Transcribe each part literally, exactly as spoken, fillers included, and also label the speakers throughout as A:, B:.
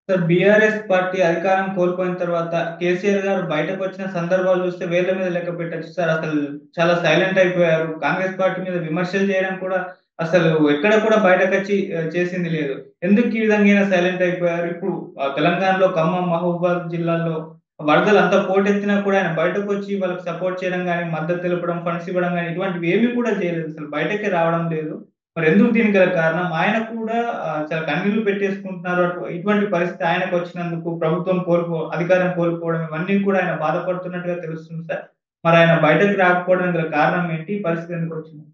A: Sir BRS party అధికారం కోల్పోయిన తర్వాత కేసీఆర్ గారు బయటకొచ్చిన సందర్భాలు చూస్తే వేళ్ళ మీద లెక్క పెట్టొచ్చు సార్. అసలు చాలా సైలెంట్ అయిపోయారు. కాంగ్రెస్ పార్టీ మీద విమర్శలు చేయడం కూడా అసలు ఎక్కడ కూడా బయటకొచ్చి ఆహ్, చేసింది లేదు. ఎందుకు ఈ విధంగా ఈయన సైలెంట్ అయిపోయారు? ఇప్పుడు ఆహ్, తెలంగాణలో ఖమ్మం, మహబూబాబాద్ జిల్లాల్లో వరదలు అంత పోటెత్తినా కూడా ఆయన బయటకొచ్చి వాళ్ళకి సపోర్ట్ చేయడం గాని, మద్దతు తెలపడం, ఫండ్స్ ఇవ్వడం గాని ఇటువంటివి ఏమి కూడా చేయలేదు. అసలు బయటకే రావడం లేదు. మరెందుకు దీనికి గల కారణం? ఆయన కూడా ఆహ్, చాలా కన్నీళ్లు పెట్టేసుకుంటున్నారు. అటు ఇటువంటి పరిస్థితి ఆయనకొచ్చినందుకు ప్రభుత్వం కోల్పో అధికారం కోల్పోవడం ఇవన్నీ కూడా ఆయన బాధపడుతున్నట్టుగా తెలుస్తుంది సార్. మరాయన బయటకి రాకపోవడానికి గల కారణం ఏంటి? ఈ పరిస్థితి ఎందుకొచ్చింది?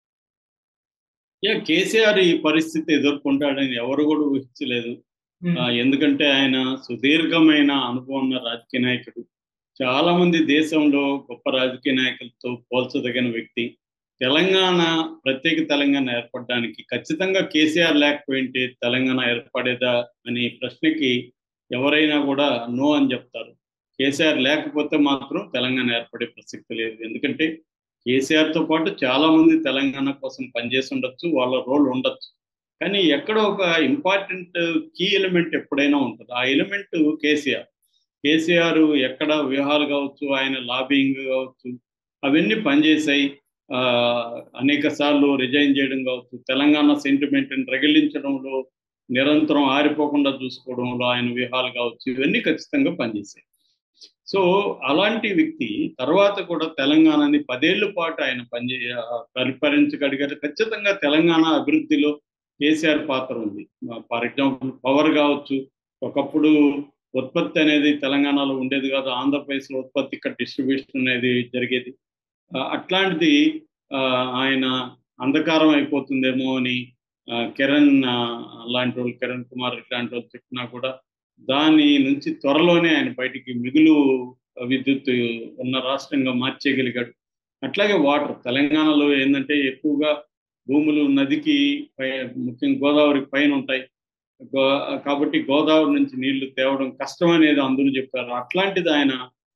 B: యాహ్! కేసీఆర్ ఈ పరిస్థితి ఎదుర్కొంటాడని ఎవరు గూడా ఊహించలేదు.
A: హ్మ్.
B: ఆహ్, ఎందుకంటే ఆయన సుదీర్ఘమైన అనుభవం ఉన్న రాజకీయ నాయకుడు. చాలామంది దేశంలో గొప్ప రాజకీయ నాయకులతో పోల్చదగిన వ్యక్తి. తెలంగాణ ప్రత్యేక తెలంగాణ ఏర్పడడానికి ఖచ్చితంగా కేసీఆర్ లేకపోయుంటే తెలంగాణ ఏర్పడేదా అనే ప్రశ్నకి ఎవరైనా గూడా నో అని జెప్తారు. కేసీఆర్ లేకపోతే మాత్రం తెలంగాణ ఏర్పడే ప్రసక్తి లేదు. ఎందుకంటే కేసీఆర్‌తో పాటు చాలామంది తెలంగాణ కోసం పనిచేసి ఉండొచ్చు. వాళ్ళ రోల్ ఉండొచ్చు. కానీ ఎక్కడో ఒక ఇంపార్టెంట్ కీ ఎలిమెంట్ ఎప్పుడైనా ఉంటది. ఆ ఎలిమెంట్ కేసీఆర్. కేసీఆర్ ఎక్కడ వ్యూహాలు కావచ్చు, ఆయన లాబింగ్ కావచ్చు, అవన్నీ పనిచేశాయి. ఆహ్, అనేక సార్లు రిజైన్ చేయడం కావచ్చు, తెలంగాణ సెంటిమెంట్‌ని రగిలించడంలో నిరంతరం ఆరిపోకుండా చూసుకోవడంలో ఆయన వ్యూహాలు కావచ్చు, ఇవన్నీ ఖచ్చితంగా పనిచేశాయి. సో, అలాంటి వ్యక్తి తర్వాత కూడా తెలంగాణని పది ఏళ్ల పాటు ఆయన పనిచే ఆహ్, పరిపాలించగలిగారు. ఖచ్చితంగా తెలంగాణ అభివృద్ధిలో కేసీఆర్ పాత్ర ఉంది. ఆహ్, ఫర్ ఎగ్జాంపుల్ పవర్ గావచ్చు, ఒకప్పుడు ఉత్పత్తి అనేది తెలంగాణలో ఉండేది కాదు. ఆంధ్రప్రదేశ్‌లో ఉత్పత్తి, ఇక్కడ డిస్ట్రిబ్యూషన్ అనేది జరిగేది. ఆహ్, అట్లాంటిది ఆహ్, ఆయన అంధకారం అయిపోతుందేమో అని ఆహ్, కిరణ్ ఆహ్, లాంటోళ్ళు, కిరణ్ కుమార్ ఇట్లాంటోళ్ళు చెప్పినా కూడా దాని నుంచి త్వరలోనే ఆయన బయటికి మిగులు విద్యుత్ ఉన్న రాష్ట్రంగా మార్చేయగలిగాడు. అట్లాగే వాటర్ తెలంగాణలో ఏందంటే ఎక్కువగా భూములు నదికి పై ముఖ్యంగా గోదావరికి పైనుంటాయి. గో కాబట్టి గోదావరి నుంచి నీళ్లు తేవడం కష్టమనేది అందరూ చెప్పారు. అట్లాంటిది ఆయన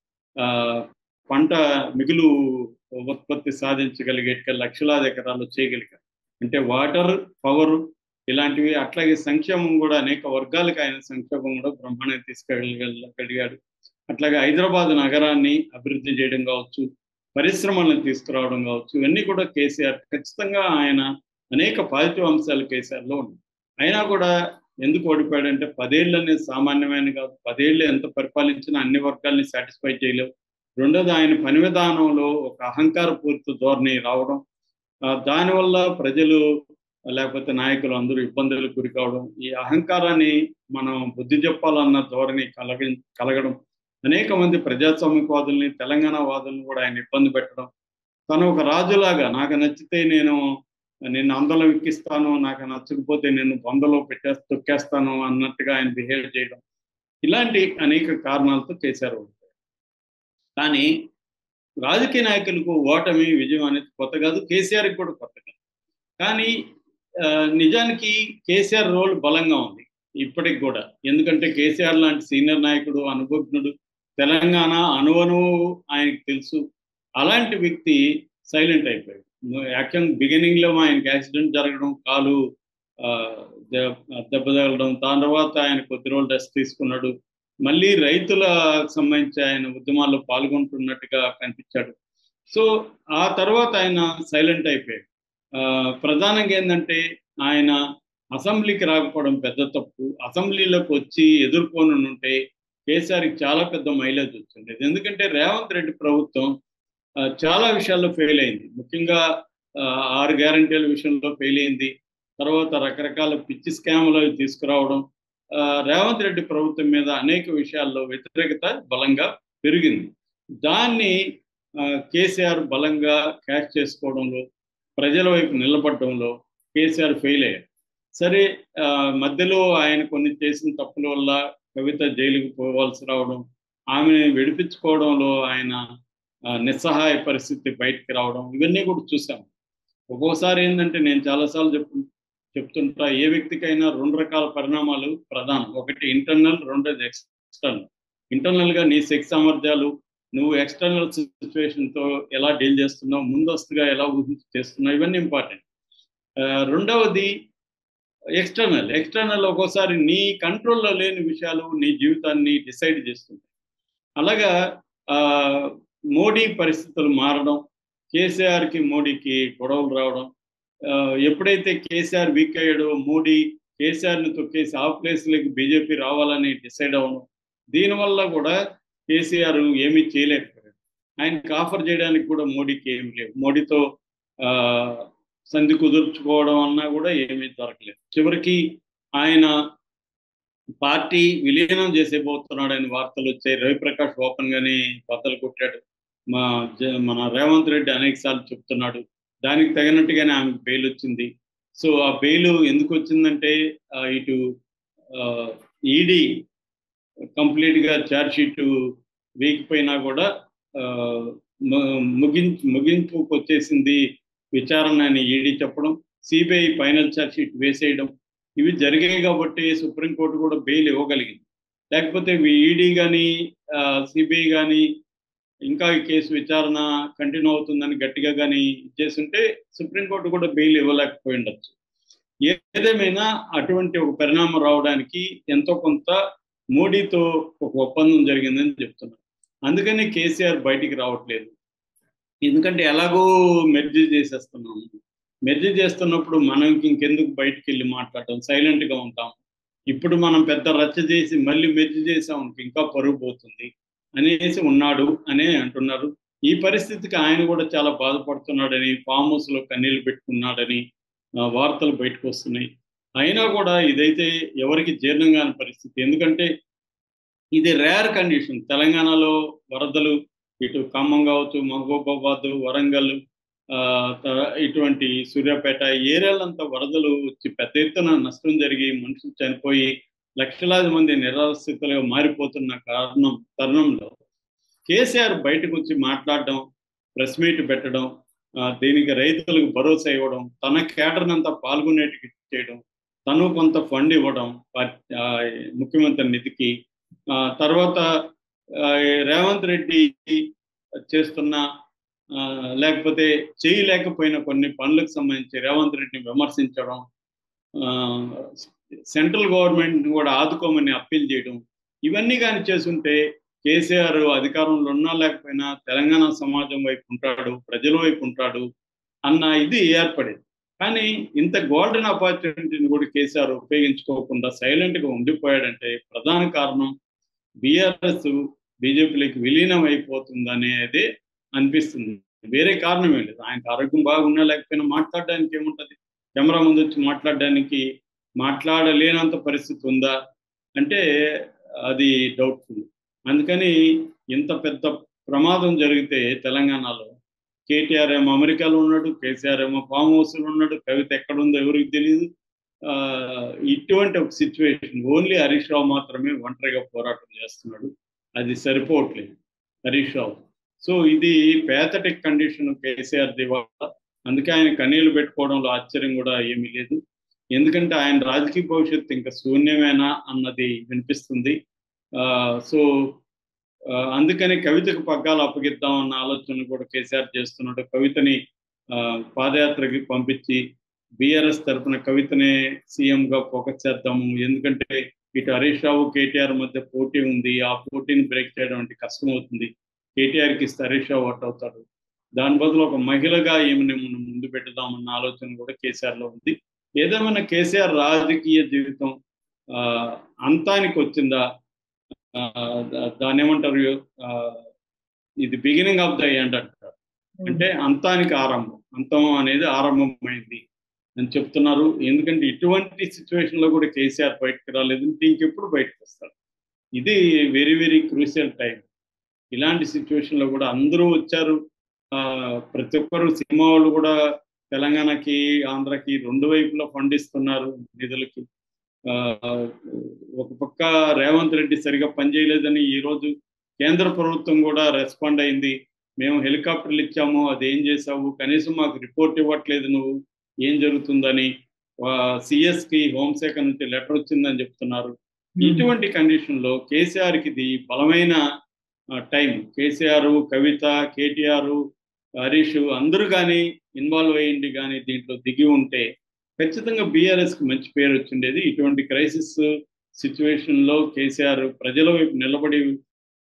B: ఆహ్, పంట మిగులు ఉత్పత్తి సాధించగలిగేట్టుగా లక్షలాది ఎకరాల్లో చేయగలిగారు. అంటే వాటర్, పవర్ ఇలాంటివి అట్లాగే సంక్షేమం గూడా అనేక వర్గాలకు ఆయన సంక్షేమం గూడా బ్రహ్మాండంగా తీసుకెళ్ళగలిగాడు. అట్లాగే హైదరాబాద్ నగరాన్ని అభివృద్ధి చేయడం గావచ్చు, పరిశ్రమలను తీసుకురావడం గావచ్చు, ఇవన్నీ కూడా కేసీఆర్ ఖచ్చితంగా ఆయన అనేక పాజిటివ్ అంశాలు కేసీఆర్‌లో ఉన్నాయి. అయినా కూడా ఎందుకు ఓడిపోయాడంటే పది ఏళ్ళు అనేది సామాన్యమైనది కాదు. పది ఏళ్ళు ఎంత పరిపాలించినా అన్ని వర్గాల్ని సాటిస్ఫై చేయలేవు. రెండోది ఆయన పని విధానంలో ఒక అహంకారపూరిత ధోరణి రావడం. ఆహ్, దానివల్ల ప్రజలు లేకపోతే నాయకులు అందరూ ఇబ్బందులకు గురి కావడం. ఈ అహంకారాన్ని మనం బుద్ధి చెప్పాలన్న ధోరణి కలగ కలగడం. అనేక మంది ప్రజాస్వామ్యవాదుల్ని, తెలంగాణ వాదుల్ని కూడా ఆయన ఇబ్బంది పెట్టడం. తను ఒక రాజులాగా నాకు నచ్చితే నేను నిన్ను అందులో ఎక్కిస్తాను, నాకు నచ్చకపోతే నిన్ను బొందలో పెట్టేసి తొక్కేస్తాను అన్నట్టుగా ఆయన బిహేవ్ చేయడం. ఇలాంటి అనేక కారణాలతో చేశారు. కానీ రాజకీయ నాయకులకు ఓటమి, విజయం అనేది కొత్త కాదు. కేసీఆర్‌కి కూడా కొత్త కాదు. కానీ ఆహ్, నిజానికి కేసీఆర్ రోల్ బలంగా ఉంది. ఇప్పటికి గూడా. ఎందుకంటే కేసీఆర్ లాంటి సీనియర్ నాయకుడు, అనుభవజ్ఞుడు, తెలంగాణ అణువణువు ఆయనకి తెలుసు. అలాంటి వ్యక్తి సైలెంట్ అయిపోయాడు. యాక్చువల్‌గా బిగినింగ్‌లో ఆయనకి యాక్సిడెంట్ జరగడం, కాలు ఆహ్, దెబ్ దెబ్బ తగలడం, దాని తర్వాత ఆయన కొద్ది రోజులు రెస్ట్ తీసుకున్నాడు. మళ్ళీ రైతులకు సంబంధించి ఆయన ఉద్యమాల్లో పాల్గొంటున్నట్టుగా కనిపించాడు. సో, ఆ తర్వాత ఆయన సైలెంట్ అయిపోయాడు. ఆహ్, ప్రధానంగా ఏందంటే ఆయన అసెంబ్లీకి రాకపోవడం పెద్ద తప్పు. అసెంబ్లీలోకి వచ్చి ఎదుర్కొనుంటే కేసీఆర్‌కి చాలా పెద్ద మైలేజ్ వచ్చుండేది. ఎందుకంటే రేవంత్ రెడ్డి ప్రభుత్వం ఆహ్, చాలా విషయాల్లో ఫెయిల్ అయింది. ముఖ్యంగా ఆహ్, ఆరు గ్యారంటీల విషయంలో ఫెయిల్ అయింది. తర్వాత రకరకాల పిచ్చి స్కామ్‌లు అవి తీసుకురావడం. ఆహ్, రేవంత్ రెడ్డి ప్రభుత్వం మీద అనేక విషయాల్లో వ్యతిరేకత బలంగా పెరిగింది. దాన్ని ఆహ్, కేసీఆర్ బలంగా క్యాచ్ చేసుకోవడంలో, ప్రజల వైపు నిలబడడంలో కేసీఆర్ ఫెయిల్ అయ్యారు. సరే ఆహ్, మధ్యలో ఆయన కొన్ని చేసిన తప్పుల వల్ల కవిత జైలుకి పోవాల్సి రావడం, ఆమెని విడిపించుకోవడంలో ఆయన ఆహ్, నిస్సహాయ పరిస్థితి బయటికి రావడం, ఇవన్నీ కూడా చూసాం. ఒక్కోసారి ఏందంటే నేను చాలా సార్లు చెప్ చెప్తుంటా. ఏ వ్యక్తికైనా రెండు రకాల పరిణామాలు ప్రధానం. ఒకటి ఇంటర్నల్, రెండోది ఎక్స్‌టర్నల్. ఇంటర్నల్‌గా నీ శక్తి సామర్థ్యాలు, నువ్వు ఎక్స్‌టర్నల్ సిట్యుయేషన్‌తో ఎలా డీల్ చేస్తున్నావు, ముందస్తుగా ఎలా ఊహించి చేస్తున్నావు, ఇవన్నీ ఇంపార్టెంట్. ఆహ్, రెండవది ఎక్స్టర్నల్ ఎక్స్టర్నల్ ఒక్కోసారి నీ కంట్రోల్లో లేని విషయాలు నీ జీవితాన్ని డిసైడ్ చేస్తుంది. అలాగా మోడీ పరిస్థితులు మారడం, కేసీఆర్కి మోడీకి గొడవలు రావడం, ఎప్పుడైతే కేసీఆర్ వీక్ అయ్యాడో మోడీ కేసీఆర్ని తొక్కేసి ఆ ప్లేస్లోకి బీజేపీ రావాలని డిసైడ్ అవ్వడం, దీనివల్ల కూడా కేసీఆర్ ఏమీ చేయలేకపోయాడు. ఆయనకి ఆఫర్ చేయడానికి కూడా మోడీకి ఏమి లేవు. మోడీతో సంధి కుదుర్చుకోవడం అన్నా కూడా ఏమీ దొరకలేదు. చివరికి ఆయన పార్టీ విలీనం చేసేపోతున్నాడని వార్తలు వచ్చాయి. రవిప్రకాష్ ఓపెన్ గానే బద్దలు కొట్టాడు. మా మన రేవంత్ రెడ్డి అనేక సార్లు చెప్తున్నాడు. దానికి తగినట్టుగానే ఆమెకు బెయిల్ వచ్చింది. సో ఆ బెయిల్ ఎందుకు వచ్చిందంటే ఇటు ఈడీ కంప్లీట్గా ఛార్జ్ షీట్ వేయకపోయినా కూడా ముగించు ముగింపుకు వచ్చేసింది విచారణ అని ఈడీ చెప్పడం, సిబిఐ ఫైనల్ ఛార్జ్ షీట్ వేసేయడం, ఇవి జరిగాయి కాబట్టి సుప్రీంకోర్టు కూడా బెయిల్ ఇవ్వగలిగింది. లేకపోతే ఈడీ కానీ సిబిఐ కానీ ఇంకా ఈ కేసు విచారణ కంటిన్యూ అవుతుందని గట్టిగా కానీ చేస్తుంటే సుప్రీంకోర్టు కూడా బెయిల్ ఇవ్వలేకపోయి ఉండొచ్చు. ఏదేమైనా అటువంటి ఒక పరిణామం రావడానికి ఎంతో కొంత మోడీతో ఒక ఒప్పందం జరిగిందని చెప్తున్నారు. అందుకని కేసీఆర్ బయటికి రావట్లేదు. ఎందుకంటే ఎలాగో మెర్జీ చేసేస్తున్నాము. మెర్జీ చేస్తున్నప్పుడు మనం ఇంకెందుకు బయటికి వెళ్ళి మాట్లాడటం, సైలెంట్గా ఉంటాం. ఇప్పుడు మనం పెద్ద రచ్చ చేసి మళ్ళీ మెర్జీ చేసాం ఇంకా పరుగు పోతుంది అనేసి ఉన్నాడు అనే అంటున్నారు. ఈ పరిస్థితికి ఆయన కూడా చాలా బాధపడుతున్నాడని, ఫామ్ హౌస్లో కన్నీళ్లు పెట్టుకున్నాడని వార్తలు బయటకు వస్తున్నాయి. అయినా కూడా ఇదైతే ఎవరికి జీర్ణం కాని పరిస్థితి. ఎందుకంటే ఇది రేర్ కండిషన్. తెలంగాణలో వరదలు, ఇటు ఖమ్మం కావచ్చు, మహబూబాబాద్, వరంగల్, ఇటువంటి సూర్యాపేట ఏరియాలంతా వరదలు వచ్చి పెద్ద ఎత్తున నష్టం జరిగి మనుషులు చనిపోయి లక్షలాది మంది నిరాశ్రితులుగా మారిపోతున్న కారణం తరుణంలో కేసీఆర్ బయటకు వచ్చి మాట్లాడడం, ప్రెస్ మీట్ పెట్టడం, దీనికి రైతులకు భరోసా ఇవ్వడం, తన కేటర్నంతా పాల్గొనేటికి చేయడం, తను కొంత ఫండ్ ఇవ్వడం ముఖ్యమంత్రి నిధికి, తర్వాత రేవంత్ రెడ్డి చేస్తున్న లేకపోతే చేయలేకపోయిన కొన్ని పనులకు సంబంధించి రేవంత్ రెడ్డిని విమర్శించడం, సెంట్రల్ గవర్నమెంట్ కూడా ఆదుకోమని అప్పీల్ చేయడం, ఇవన్నీ కానీ చేస్తుంటే కేసీఆర్ అధికారంలో ఉన్నా లేకపోయినా తెలంగాణ సమాజం వైపు ఉంటాడు, ప్రజల వైపు ఉంటాడు అన్న ఇది ఏర్పడేది. కానీ ఇంత గోల్డెన్ ఆపర్చునిటీని కూడా కేసీఆర్ ఉపయోగించుకోకుండా సైలెంట్గా ఉండిపోయాడంటే ప్రధాన కారణం బీఆర్ఎస్ బీజేపీలోకి విలీనం అయిపోతుందనేది అనిపిస్తుంది. వేరే కారణం ఏం లేదు. ఆయనకు ఆరోగ్యం బాగున్నా లేకపోయినా మాట్లాడడానికి ఏముంటుంది? కెమెరా ముందు వచ్చి మాట్లాడడానికి మాట్లాడలేనంత పరిస్థితి ఉందా అంటే అది డౌట్ఫుల్. అందుకని ఇంత పెద్ద ప్రమాదం జరిగితే తెలంగాణలో కేటీఆర్ ఏమో అమెరికాలో ఉన్నాడు, కేసీఆర్ ఏమో ఫామ్ హౌస్లో ఉన్నాడు, కవిత ఎక్కడుందో ఎవరికి తెలియదు. ఇటువంటి ఒక సిచ్యువేషన్ ఓన్లీ హరీష్ రావు మాత్రమే ఒంటరిగా పోరాటం చేస్తున్నాడు. అది సరిపోవట్లేదు హరీష్ రావు. సో ఇది పేథటిక్ కండిషన్ కేసీఆర్ దివాళ. అందుకే ఆయన కన్నీళ్లు పెట్టుకోవడంలో ఆశ్చర్యం కూడా ఏమీ లేదు. ఎందుకంటే ఆయన రాజకీయ భవిష్యత్తు ఇంకా శూన్యమేనా అన్నది వినిపిస్తుంది. సో అందుకని కవితకు పగ్గాలు అప్పగిద్దామన్న ఆలోచన కూడా కేసీఆర్ చేస్తున్నాడు. కవితని పాదయాత్రకి పంపించి బీఆర్ఎస్ తరఫున కవితనే సీఎంగా ఫోకస్ చేద్దాము. ఎందుకంటే ఇటు హరీష్ రావు కేటీఆర్ మధ్య పోటీ ఉంది. ఆ పోటీని బ్రేక్ చేయడం అంటే కష్టం అవుతుంది. కేటీఆర్కి ఇస్తే హరీష్ రావు అవుట్ అవుతాడు. దాని బదులు ఒక మహిళగా ఏమని మనం ముందు పెట్టుదామన్న ఆలోచన కూడా కేసీఆర్లో ఉంది. ఏదేమైనా కేసీఆర్ రాజకీయ జీవితం అంతానికి వచ్చిందా, దాన్ని ఏమంటారు, ఇది బిగినింగ్ ఆఫ్ ద ఎండ్ అంటారు. అంటే అంతానికి ఆరంభం, అంతం అనేది ఆరంభమైంది అని చెప్తున్నారు. ఎందుకంటే ఇటువంటి సిచ్యువేషన్లో కూడా కేసీఆర్ బయటకు రాలేదు, ఇంకెప్పుడు బయటకు వస్తారు. ఇది వెరీ వెరీ క్రూషియల్ టైం. ఇలాంటి సిచ్యువేషన్లో కూడా అందరూ వచ్చారు. ప్రతి ఒక్కరు సినిమా వాళ్ళు కూడా తెలంగాణకి ఆంధ్రకి రెండు వైపులా ఫండ్ ఇస్తున్నారు నిధులకి. ఒక పక్క రేవంత్ రెడ్డి సరిగా పనిచేయలేదని ఈరోజు కేంద్ర ప్రభుత్వం కూడా రెస్పాండ్ అయింది. మేము హెలికాప్టర్లు ఇచ్చాము, అది ఏం చేసావు, కనీసం మాకు రిపోర్ట్ ఇవ్వట్లేదు, నువ్వు ఏం జరుగుతుందని సిఎస్కి హోంశాఖ నుంచి లెటర్ వచ్చిందని చెప్తున్నారు. ఇటువంటి కండిషన్లో కేసీఆర్కి ఇది బలమైన టైం. కేసీఆర్, కవిత, కేటీఆర్, హరీష్ అందరూ కానీ ఇన్వాల్వ్ అయ్యింది కానీ దీంట్లో దిగి ఉంటే ఖచ్చితంగా బీఆర్ఎస్కి మంచి పేరు వచ్చిండేది. ఇటువంటి క్రైసిస్ సిచ్యువేషన్లో కేసీఆర్ ప్రజల వైపు నిలబడి